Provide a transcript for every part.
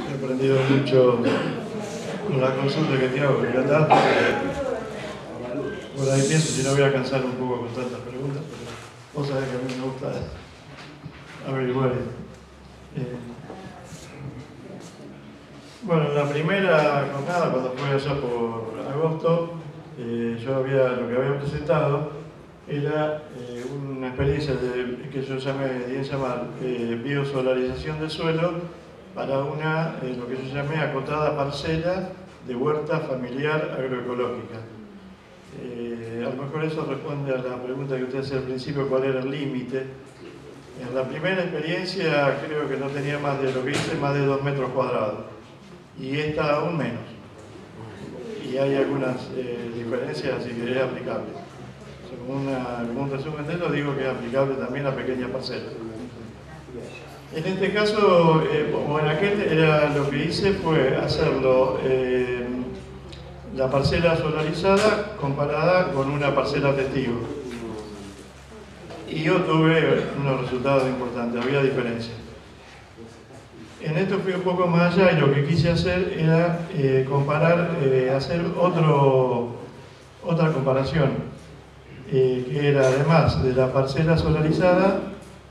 he aprendido mucho con la consulta que te hago, porque acá, por ahí pienso si no voy a cansar un poco con tantas preguntas, pero vos sabés que a mí me gusta averiguar. Bueno, en la primera jornada, cuando fue allá por agosto, lo que había presentado era una experiencia que yo llamar biosolarización del suelo para lo que yo llamé acotada parcela de huerta familiar agroecológica. A lo mejor eso responde a la pregunta que usted hacía al principio, cuál era el límite. En la primera experiencia creo que no tenía más de lo que hice, más de 2 metros cuadrados. Y esta aún menos. Y hay algunas diferencias, así que es aplicable. Como un resumen de eso, digo que es aplicable también a pequeñas parcelas. En este caso, como en aquel, lo que hice fue hacerlo la parcela solarizada comparada con una parcela testigo. Y yo tuve unos resultados importantes, había diferencia. En esto fui un poco más allá y lo que quise hacer era hacer otra comparación, que era además de la parcela solarizada,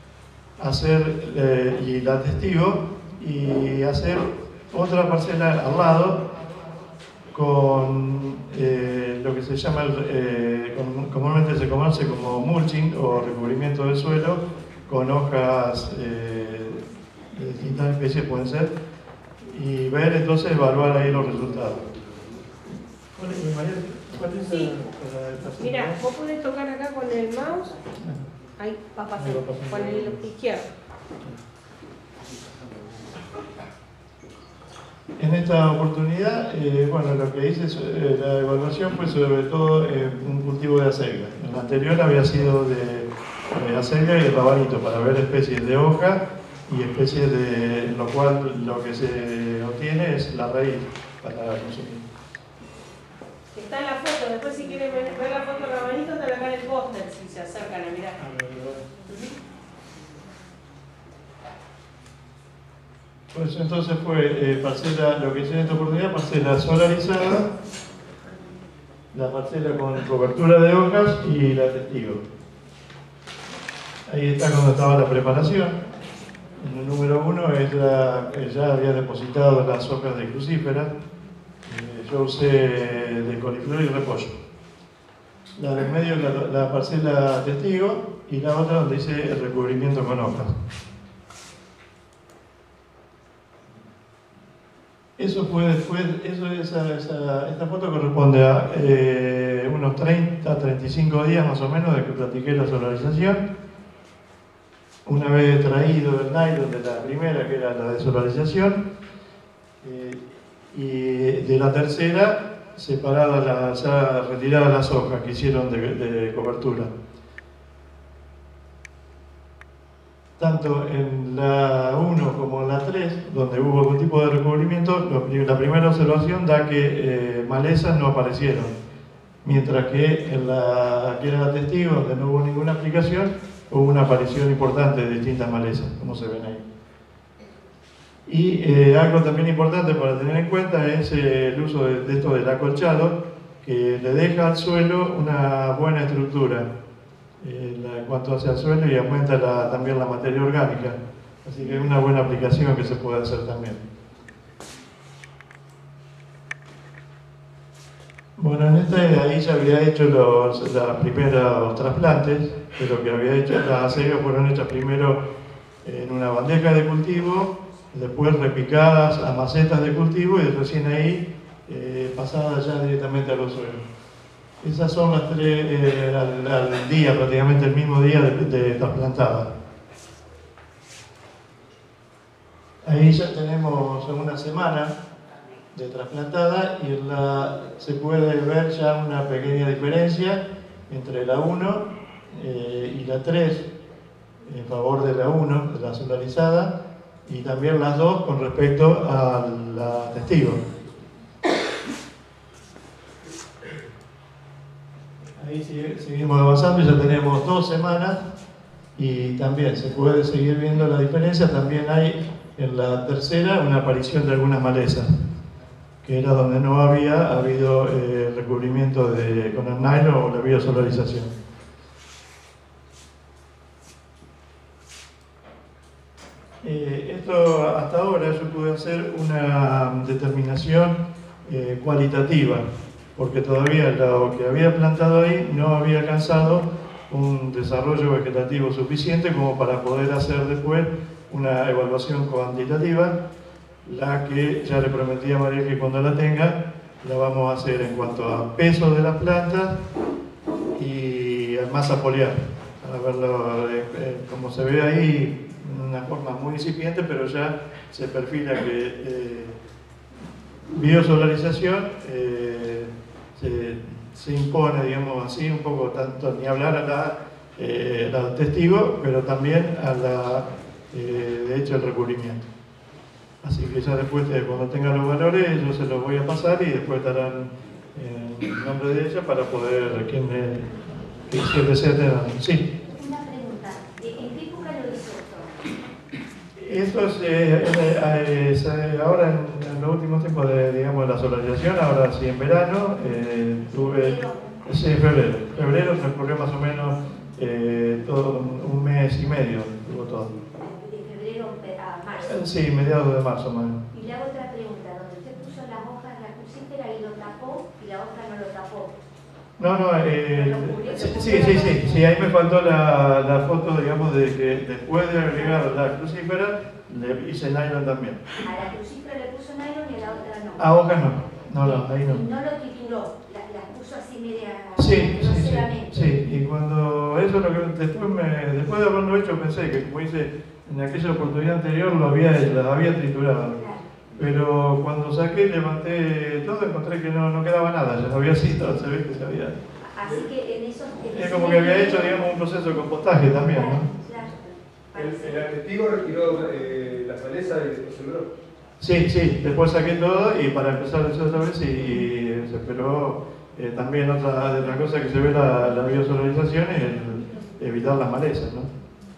y la testigo, y hacer otra parcela al lado con lo que se llama, comúnmente se conoce como mulching o recubrimiento del suelo, con hojas de distintas especies pueden ser, y ver entonces, evaluar ahí los resultados. ¿Cuál es sí. Mira, vos podés tocar acá con el mouse, ahí va a pasar, con el izquierdo. En esta oportunidad, bueno, lo que hice, la evaluación fue sobre todo un cultivo de acelga. En la anterior había sido de acelga y de rabanito para ver especies de hoja y especies en lo cual lo que se obtiene es la raíz para consumir. Está en la foto, después si quieren ver la foto de rabanito, está acá en el póster si se acercan a mirar. Pues entonces fue lo que hice en esta oportunidad, parcela solarizada, la parcela con cobertura de hojas y la testigo. Ahí está cuando estaba la preparación. En el número 1 ya había depositado las hojas de crucífera. Yo usé de coliflor y repollo. La del medio la parcela testigo y la otra donde hice el recubrimiento con hojas. Eso fue después, esta foto corresponde a unos 30-35 días más o menos de que practiqué la solarización. Una vez traído el nylon de la primera, que era la de solarización, y de la tercera, ya retiradas las hojas que hicieron de cobertura. Tanto en la 1 como en la 3, donde hubo algún tipo de recubrimiento, la primera observación da que malezas no aparecieron, mientras que en que era la testigo, donde no hubo ninguna aplicación, hubo una aparición importante de distintas malezas, como se ven ahí. Y algo también importante para tener en cuenta es el uso de esto del acolchado, que le deja al suelo una buena estructura en cuanto hacia el suelo y aumenta también la materia orgánica. Así que es una buena aplicación que se puede hacer también. Bueno, en ahí ya había hecho los primeros trasplantes, de lo que había hecho. Las acelgas fueron hechas primero en una bandeja de cultivo, después repicadas a macetas de cultivo y recién ahí pasadas ya directamente a los suelos. Esas son las 3 al día, prácticamente el mismo día de trasplantada. Ahí ya tenemos una semana de trasplantada y se puede ver ya una pequeña diferencia entre la 1 y la 3 en favor de la 1, de la solarizada, y también las 2 con respecto a la testigo. Ahí seguimos avanzando y ya tenemos 2 semanas y también se puede seguir viendo la diferencia. También hay En la tercera, una aparición de algunas malezas, que era donde no había habido recubrimiento con el nylon o la biosolarización. Esto hasta ahora yo pude hacer una determinación cualitativa, porque todavía lo que había plantado ahí no había alcanzado un desarrollo vegetativo suficiente como para poder hacer después una evaluación cuantitativa, la que ya le prometí a María que cuando la tenga la vamos a hacer en cuanto a peso de las plantas y a masa foliar, para verlo como se ve ahí, una forma muy incipiente, pero ya se perfila que biosolarización se impone, digamos así, un poco tanto, ni hablar a la testigo, pero también a la, de hecho, el recubrimiento. Así que ya después, cuando tengan los valores, yo se los voy a pasar y después darán el nombre de ella para poder, quien desea tener. Sí. Una pregunta, ¿en qué época lo hizo esto? Esto es ahora en los últimos tiempos de, digamos, la solarización, ahora sí en verano, tuve, sí, febrero. Febrero transcurrió más o menos todo un mes y medio, tuvo todo. De febrero a marzo. Sí, mediados de marzo más o menos. Y le hago otra pregunta, donde usted puso las hojas, la crucífera y lo tapó, y la hoja no lo tapó. Sí, ahí me faltó la foto, digamos, de que después de agregar la crucífera, le hice nylon también. A la crucífera le puso nylon y a la otra no. A hojas no, ahí no. Y no lo tituló, las puso así media Sí, y cuando eso, lo que después de haberlo hecho, pensé que, como hice en aquella oportunidad anterior, las había triturado. Claro. Pero cuando saqué, levanté todo, encontré que no quedaba nada, ya no había sido, se ve que se había. Así que en esos. Es como que había hecho, digamos, un proceso de compostaje también, ¿no? Claro. El testigo retiró las malezas y después sembró. Sí, después saqué todo y para empezar a hacer otra vez y se esperó también otra cosa que se ve la biosolarización es evitar las malezas, ¿no?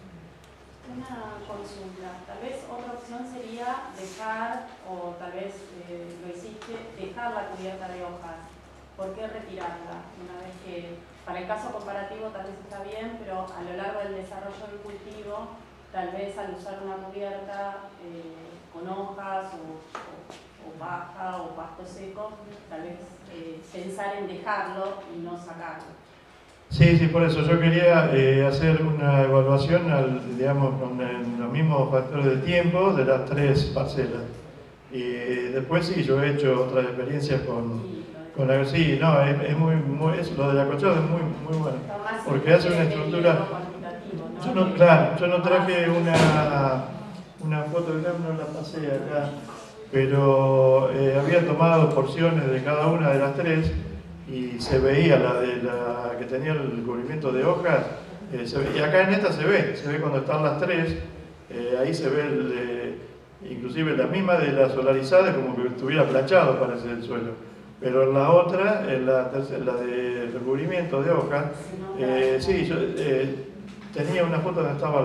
Una consulta, tal vez otra opción sería dejar, o tal vez lo hiciste, dejar la cubierta de hojas. ¿Por qué retirarla? Una vez que, para el caso comparativo tal vez está bien, pero a lo largo del desarrollo del cultivo, tal vez al usar una cubierta con hojas o paja o pasto seco, tal vez pensar en dejarlo y no sacarlo. Sí, por eso yo quería hacer una evaluación, digamos, con los mismos factores de tiempo de las 3 parcelas. Y después sí, yo he hecho otras experiencias con la... Sí, no, es muy lo del acolchado es muy bueno, porque hace una estructura... Yo no traje una foto, no la pasé acá, pero había tomado porciones de cada una de las 3 y se veía la que tenía el cubrimiento de hojas, y acá en esta se ve cuando están las 3, ahí se ve inclusive la misma de la solarizada, como que estuviera planchado parece el suelo. Pero en la otra, la de recubrimiento de hojas, sí, yo tenía una foto donde estaban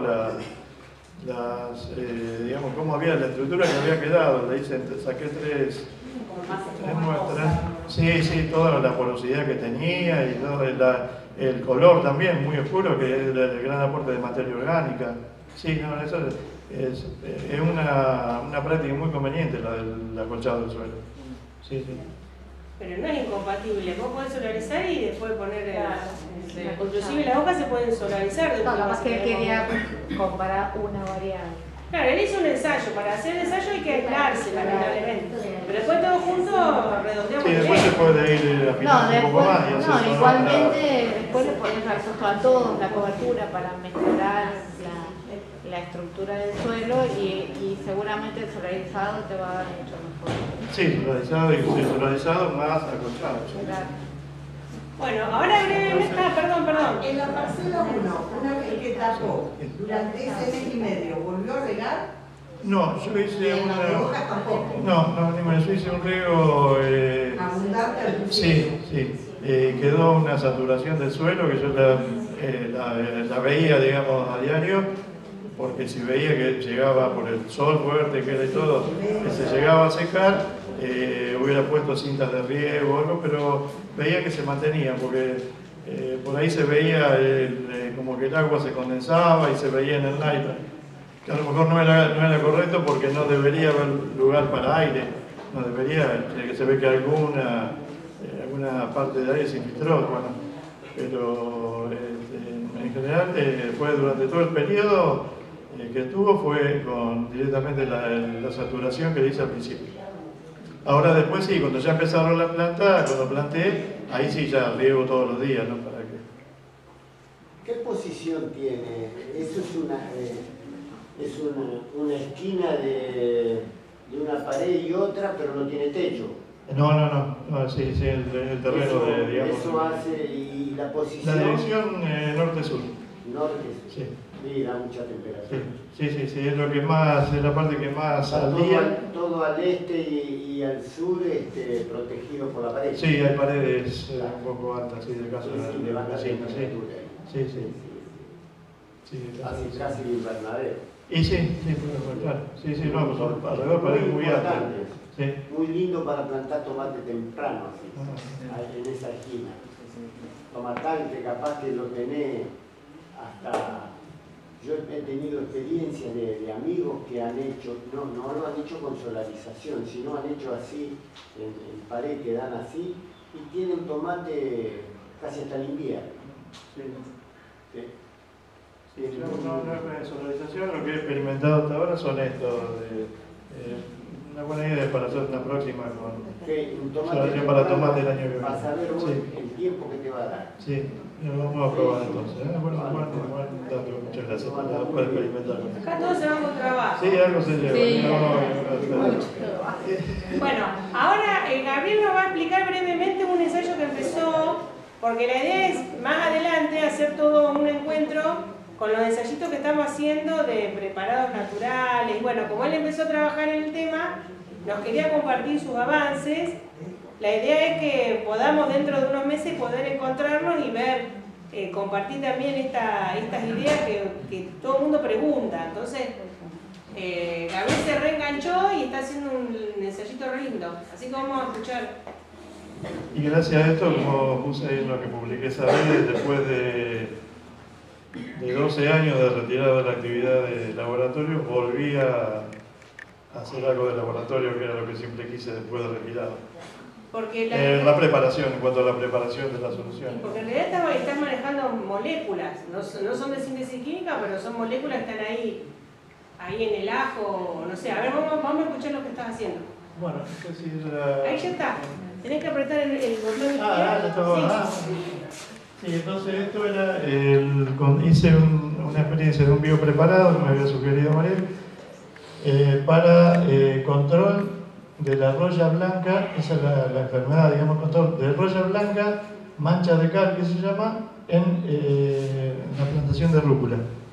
digamos, cómo había la estructura que había quedado. Le hice, saqué 3 muestras. Sí, toda la porosidad que tenía y todo el color también muy oscuro, que es el gran aporte de materia orgánica. Sí, no, eso es una práctica muy conveniente, la del acolchado del suelo. Sí. Pero no es incompatible, vos podés solarizar y después poner inclusive las hojas se pueden solarizar. No, nada más que él quería comparar una variable. Claro, él hizo un ensayo, para hacer el ensayo hay que aislarse lamentablemente. Pero después todo junto redondeamos. Sí, después se puede ir afinando un poco más. No, igualmente después le podés dar costo a todos la cobertura para mejorar la estructura del suelo y seguramente el solarizado te va a dar mucho mejor. Sí, solarizado más acolchado. Claro. Bueno, ahora brevemente, perdón. En la parcela 1, una vez que tapó durante ese mes y medio, ¿volvió a regar? No, yo hice ¿En las hojas tampoco? No, yo hice un riego... ¿Abundante al principio? Sí. Quedó una saturación del suelo que yo la veía, digamos, a diario. porque si veía que llegaba por el sol fuerte que era y todo, que se llegaba a secar, hubiera puesto cintas de riego o algo, pero veía que se mantenía, porque por ahí se veía como que el agua se condensaba y se veía en el nylon, que a lo mejor no era correcto porque no debería haber lugar para aire, no debería, que se ve que alguna parte de aire se infiltró, bueno, pero en general fue durante todo el periodo que estuvo fue con directamente la saturación que le hice al principio. Ahora después sí, cuando ya empezaron la planta, cuando planté, ahí sí ya riego todos los días, ¿no? ¿Para qué? ¿Qué posición tiene? Eso es una esquina de una pared y otra, pero no tiene techo. No, sí, el terreno Eso, de, digamos. Eso hace, y la posición... La dirección norte-sur. Norte-sur. Sí. Sí, da mucha temperatura. Sí, es lo que más, es la parte que más al día. Todo al este y al sur protegido por la pared. Sí, hay paredes un poco altas, sí, de casa de la vecina, sí. Casi el invernadero. Y sí, claro. Sí, no, pues son alrededor paredes muy altas. Sí. Muy lindo para plantar tomate temprano, así, en esa esquina. Tomatal que capaz que lo tenés hasta... Yo he tenido experiencias de amigos que han hecho, no lo han hecho con solarización, sino han hecho así, en pared que dan así, y tienen tomate casi hasta el invierno. No es solarización, lo que he experimentado hasta ahora son estos, una buena idea para hacer una próxima con solarización para tomate el año que viene. Para saber el tiempo que te va a dar. Sí, lo vamos a probar entonces. Bueno, muchas gracias por experimentar. Acá todo se va con trabajo. Sí, algo se lleva. Sí. Bueno, ahora Gabriel nos va a explicar brevemente un ensayo que empezó, porque la idea es más adelante hacer todo un encuentro con los ensayitos que estamos haciendo de preparados naturales. Bueno, como él empezó a trabajar en el tema, nos quería compartir sus avances. La idea es que podamos dentro de unos meses poder encontrarnos y ver, compartir también estas ideas que todo el mundo pregunta. Entonces, Gabriel se reenganchó y está haciendo un ensayito re lindo. Así que vamos a escuchar. Y gracias a esto, como puse ahí en lo que publiqué esa vez, después de 12 años de retirada de la actividad de laboratorio, volví a hacer algo de laboratorio, que era lo que siempre quise después de retirado. Porque la preparación, en cuanto a la preparación de las soluciones. Porque en realidad estás manejando moléculas, no son de síntesis química, pero son moléculas que están ahí en el ajo, no sé. A ver, vamos a escuchar lo que estás haciendo. Bueno, no sé si era... Ahí ya está. Tenés que apretar el botón. Ya estaba. Sí, entonces esto era, hice una experiencia de un biopreparado que me había sugerido Mariel, para control de la roya blanca, esa es la enfermedad, digamos, control de roya blanca, mancha de cal, que se llama, en la plantación de rúcula.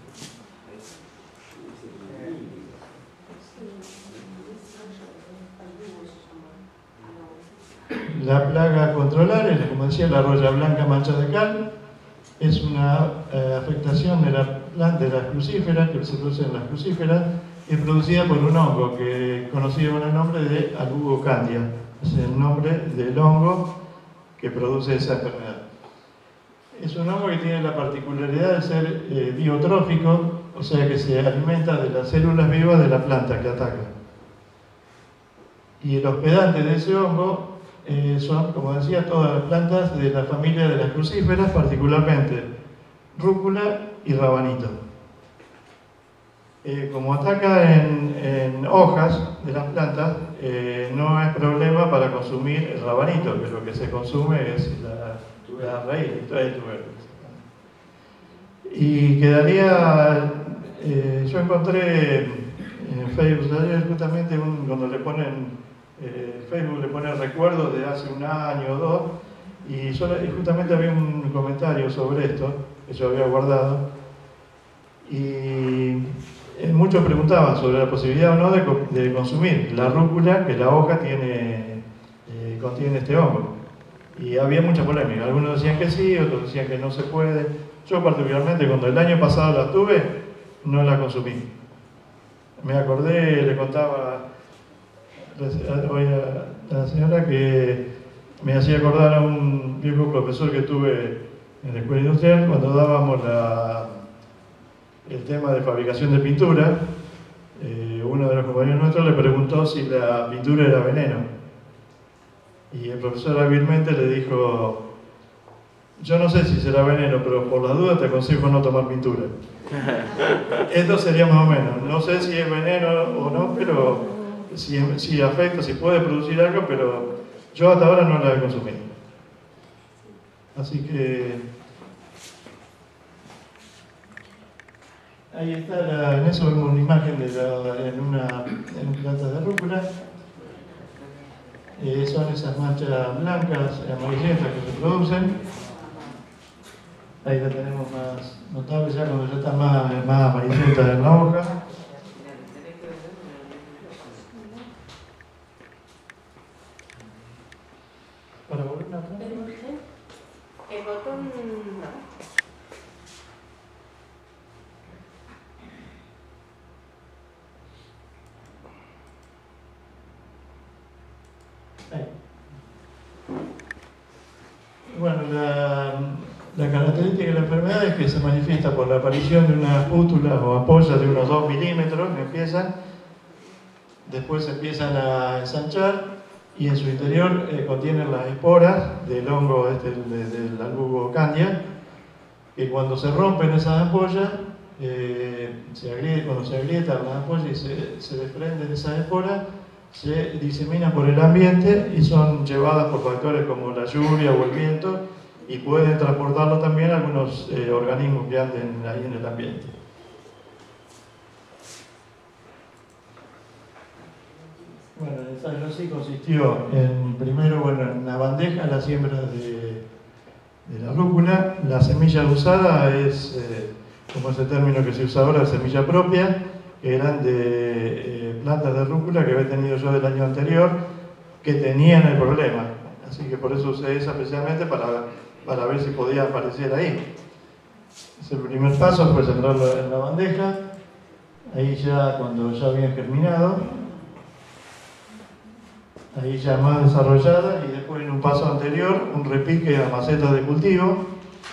La plaga a controlar es, como decía, la roya blanca mancha de cal. Es una afectación de las crucíferas, que se produce en las crucíferas, y es producida por un hongo que conocido con el nombre de Alubocandia. Es el nombre del hongo que produce esa enfermedad. Es un hongo que tiene la particularidad de ser biotrófico, o sea que se alimenta de las células vivas de la planta que ataca. Y el hospedante de ese hongo son, como decía, todas las plantas de la familia de las crucíferas, particularmente rúcula y rabanito. Como ataca en hojas de las plantas, no es problema para consumir el rabanito, que lo que se consume es la raíz, el tubérculo. Y quedaría, yo encontré en Facebook justamente cuando le ponen Facebook le pone recuerdos de hace un año o dos, y justamente había un comentario sobre esto que yo había guardado, y muchos preguntaban sobre la posibilidad o no de consumir la rúcula, que la hoja contiene este hongo, y había mucha polémica. Algunos decían que sí, otros decían que no se puede. Yo particularmente, cuando el año pasado la tuve, no la consumí. Me acordé, le contaba hoy a la señora que me hacía acordar a un viejo profesor que tuve en la escuela industrial cuando dábamos el tema de fabricación de pintura. Uno de los compañeros nuestros le preguntó si la pintura era veneno. Y el profesor hábilmente le dijo: yo no sé si será veneno, pero por las dudas te aconsejo no tomar pintura. Esto sería más o menos. No sé si es veneno o no, pero si afecta, si puede producir algo, pero yo hasta ahora no la he consumido. Así que ahí está, en eso vemos una imagen en una planta de rúcula. Son esas manchas blancas, amarillentas que se producen. Ahí la tenemos más notable ya cuando ya está más amarillenta en la hoja. Para volver a atrás. El botón no. Bueno, la característica de la enfermedad es que se manifiesta por la aparición de unas pústulas o ampollas de unos 2 milímetros que empiezan, después se empiezan a ensanchar y en su interior contienen las esporas del hongo del albugo candia, que cuando se rompen esas ampollas, cuando se agrietan las ampollas y se desprenden esas esporas, se diseminan por el ambiente y son llevadas por factores como la lluvia o el viento y pueden transportarlo también a algunos organismos que anden ahí en el ambiente. Bueno, el ensayo sí consistió primero en una bandeja la siembra de la rúcula. La semilla usada es, como es el término que se usa ahora, semilla propia, que eran de plantas de rúcula que había tenido yo del año anterior, que tenían el problema. Así que por eso usé esa especialmente para ver si podía aparecer ahí. El primer paso fue sembrarlo en la bandeja, ahí ya cuando ya habían germinado, ahí ya más desarrollada, y después en un paso anterior un repique a macetas de cultivo.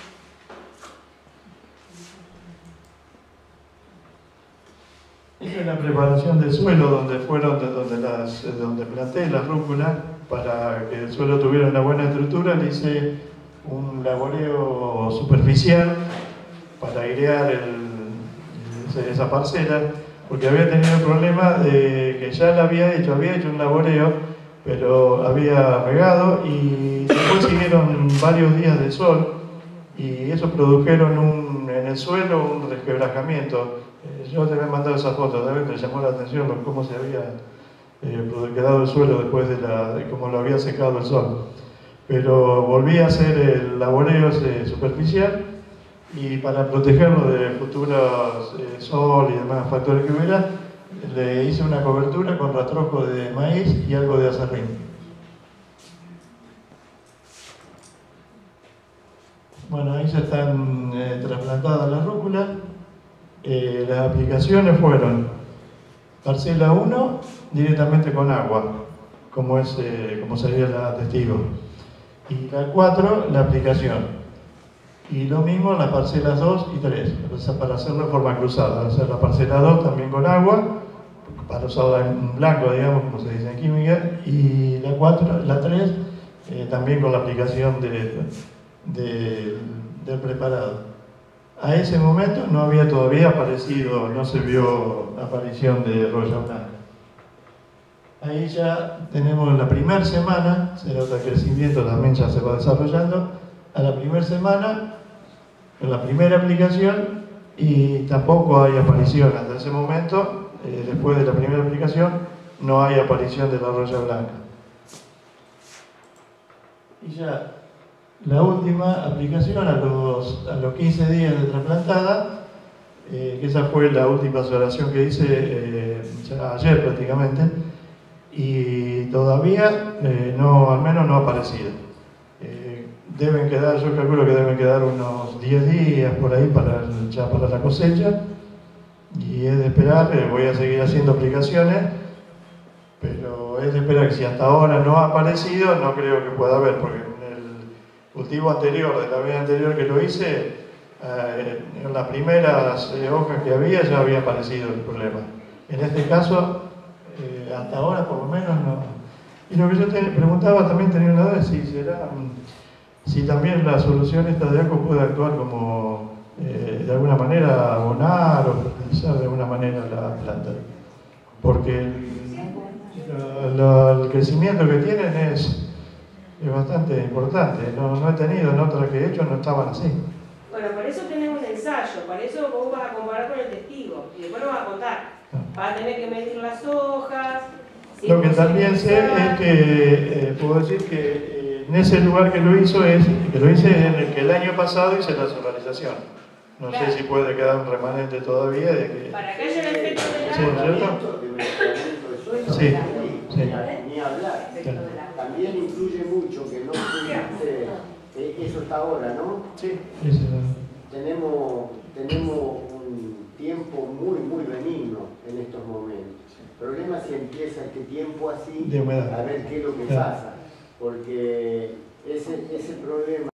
Esta es la preparación del suelo donde planté la rúcula para que el suelo tuviera una buena estructura. Le hice un laboreo superficial para airear esa parcela, porque había tenido el problema de que ya había hecho un laboreo, pero había regado y después siguieron varios días de sol y eso produjeron en el suelo un resquebrajamiento. Yo te había mandado esa foto, también me llamó la atención cómo se había quedado el suelo después de cómo lo había secado el sol. Pero volví a hacer el laboreo superficial y para protegerlo de futuros sol y demás factores que hubiera, le hice una cobertura con rastrojo de maíz y algo de aserrín. Bueno, ahí ya están trasplantadas las rúculas. Las aplicaciones fueron parcela 1 directamente con agua, como sería la testigo, y la 4 la aplicación, y lo mismo las parcelas 2 y 3, para hacerlo de forma cruzada, hacer la parcela 2 también con agua, para usarla en blanco, digamos, como se dice en química, y la 3 también con la aplicación del preparado. A ese momento no había todavía aparecido, no se vio aparición de roya blanca. Ahí ya tenemos la primera semana, se nota que el crecimiento también ya se va desarrollando. A la primera semana, en la primera aplicación, y tampoco hay aparición hasta ese momento. Después de la primera aplicación, no hay aparición de la roya blanca. Y ya la última aplicación a los 15 días de trasplantada, que esa fue la última observación que hice ya ayer prácticamente, y todavía al menos no ha aparecido. Deben quedar, yo calculo que deben quedar unos 10 días por ahí ya para la cosecha, y es de esperar, voy a seguir haciendo aplicaciones, pero es de esperar que si hasta ahora no ha aparecido, no creo que pueda haber, porque en el cultivo anterior, de la vez anterior que lo hice, en las primeras hojas que había ya había aparecido el problema. En este caso, hasta ahora por lo menos no. Y lo que yo te preguntaba también, tenía una duda, si también la solución esta de ACO puede actuar como de alguna manera abonar o fertilizar de alguna manera la planta, porque el crecimiento que tienen es bastante importante. No he tenido, en otras que he hecho no estaban así. Bueno, por eso tenés un ensayo, por eso vos vas a comparar con el testigo y después lo vas a contar. Vas a tener que medir las hojas. Lo que también sé es que puedo decir que en ese lugar que lo hice en el que el año pasado hice la solarización. No sé si puede quedar un remanente todavía de que... Para que haya el efecto del Sí, agua. ¿cierto? Sí, sí. Ni hablar. También influye mucho que no tuviste, eso está ahora, ¿no? Sí. Tenemos un tiempo muy benigno en estos momentos. El problema es si empieza este tiempo así, De humedad. a ver qué es lo que pasa, porque ese problema